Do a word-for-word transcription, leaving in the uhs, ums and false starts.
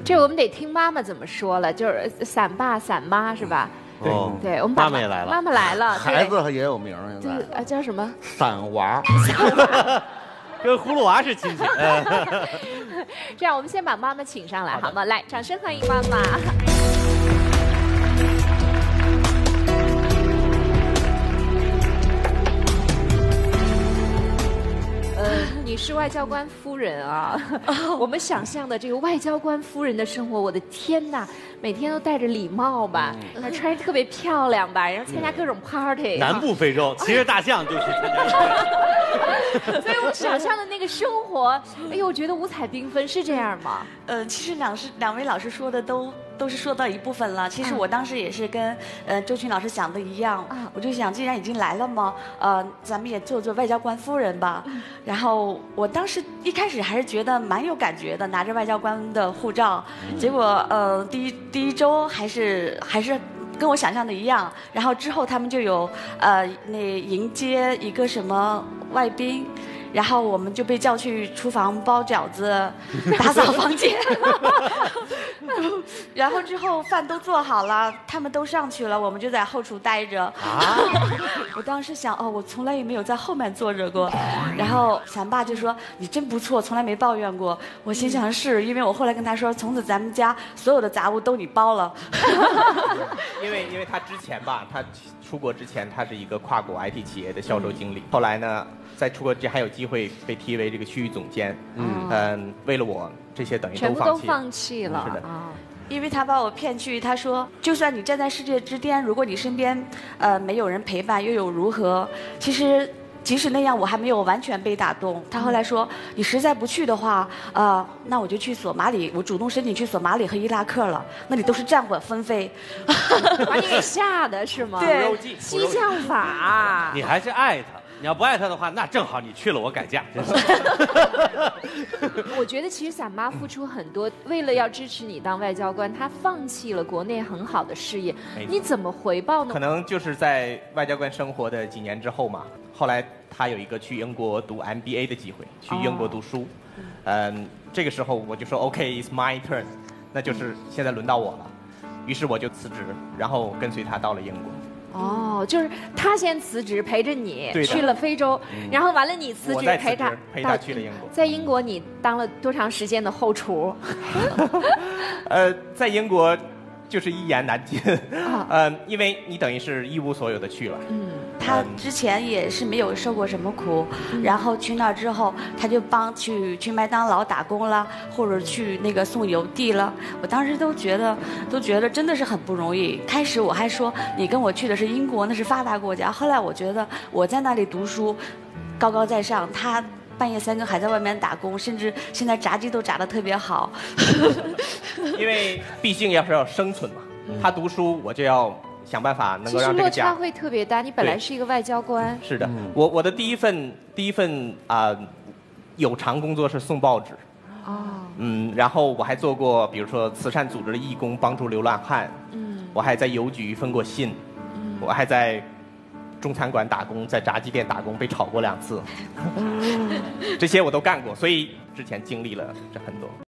这我们得听妈妈怎么说了，就是伞爸伞妈是吧？ 对对，我们把妈妈也来了， 妈妈来了， 孩子也有名儿，现就是在啊叫什么？ 伞娃。 跟葫芦娃是亲戚。 这样，我们先把妈妈请上来好吗？来，掌声欢迎妈妈。呃，你是外交官夫人啊。我们想象的这个外交官夫人的生活，我的天哪，每天都戴着礼帽吧，还穿着特别漂亮吧，然后参加各种 party。 南部非洲骑着大象就去参加。 所以我想象的那个生活，哎呦，我觉得五彩缤纷，是这样吗？ 呃，其实两师两位老师说的都都是说到一部分了。其实我当时也是跟呃周群老师想的一样， 嗯我就想，既然已经来了嘛，呃，咱们也做做外交官夫人吧。 嗯、 然后我当时一开始还是觉得蛮有感觉的，拿着外交官的护照，嗯、结果呃第一第一周还是还是。跟我想象的一样，然后之后他们就有呃那迎接一个什么外宾，然后我们就被叫去厨房包饺子、打扫房间，然后之后饭都做好了，他们都上去了，我们就在后厨待着。啊！我当时想，哦，我从来也没有在后面坐着过。然后伞爸就说：“你真不错，从来没抱怨过。”我心想是，因为我后来跟他说，从此咱们家所有的杂物都你包了。 因为因为他之前吧，他出国之前他是一个跨国 I T 企业的销售经理，后来呢，在出国之前还有机会被提为这个区域总监。嗯嗯，为了我这些等于全部都都放弃了。 放弃了。 是的。 啊。 因为他把我骗去，他说，就算你站在世界之巅，如果你身边呃没有人陪伴，又有如何？其实即使那样，我还没有完全被打动。他后来说，你实在不去的话，呃，那我就去索马里，我主动申请去索马里和伊拉克了，那里都是战火纷飞。 把你给吓的是吗？ 对， 激将法。 你还是爱他。你要不爱他的话，那正好你去了，我改嫁。真是。 我觉得其实伞妈付出很多，为了要支持你当外交官，他放弃了国内很好的事业。你怎么回报呢？ 可能就是在外交官生活的几年之后嘛，后来他有一个去英国读 M B A 的机会，去英国读书。哦、嗯，这个时候我就说 OK，it's my turn， 那就是现在轮到我了。于是我就辞职，然后跟随他到了英国。 哦，就是他先辞职陪着你去了非洲，嗯、然后完了你辞职陪他陪他去了英国。 在英国你当了多长时间的后厨？ 呃，在英国就是一言难尽，哦、呃，因为你等于是一无所有的去了。 嗯，他之前也是没有受过什么苦，嗯、然后去那儿之后，他就帮去去麦当劳打工了，或者去那个送邮递了。我当时都觉得都觉得真的是很不容易。开始我还说你跟我去的是英国，那是发达国家。后来我觉得我在那里读书，高高在上，他半夜三更还在外面打工，甚至现在炸鸡都炸得特别好。 因为毕竟要是要生存嘛，他读书我就要想办法能够让这个家。 其实落差会特别大，你本来是一个外交官。 是的，嗯、我我的第一份第一份啊、呃、有偿工作是送报纸。哦。嗯，然后我还做过，比如说慈善组织的义工，帮助流浪汉。嗯。我还在邮局分过信。嗯。我还在中餐馆打工，在炸鸡店打工，被炒过两次。这些我都干过，所以之前经历了这很多。